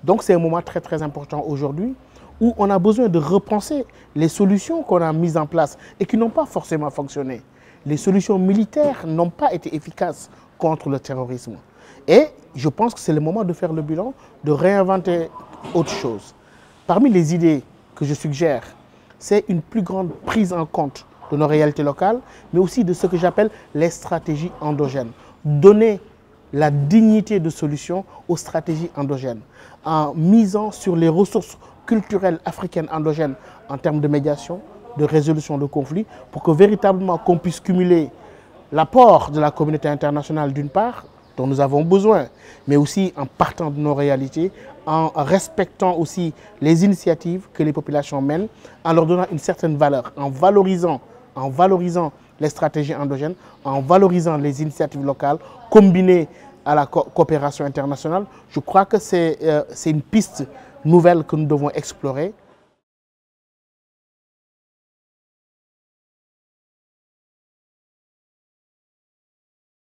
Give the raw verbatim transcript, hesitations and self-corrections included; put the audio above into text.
Donc c'est un moment très très important aujourd'hui où on a besoin de repenser les solutions qu'on a mises en place et qui n'ont pas forcément fonctionné. Les solutions militaires n'ont pas été efficaces contre le terrorisme. Et je pense que c'est le moment de faire le bilan, de réinventer autre chose. Parmi les idées que je suggère, c'est une plus grande prise en compte de nos réalités locales, mais aussi de ce que j'appelle les stratégies endogènes. Donner la dignité de solution aux stratégies endogènes, en misant sur les ressources culturelles africaines endogènes en termes de médiation, de résolution de conflits, pour que véritablement qu'on puisse cumuler l'apport de la communauté internationale d'une part, dont nous avons besoin, mais aussi en partant de nos réalités, en respectant aussi les initiatives que les populations mènent, en leur donnant une certaine valeur, en valorisant, en valorisant les stratégies endogènes, en valorisant les initiatives locales, combinées à la co coopération internationale. Je crois que c'est euh, c'est une piste nouvelle que nous devons explorer.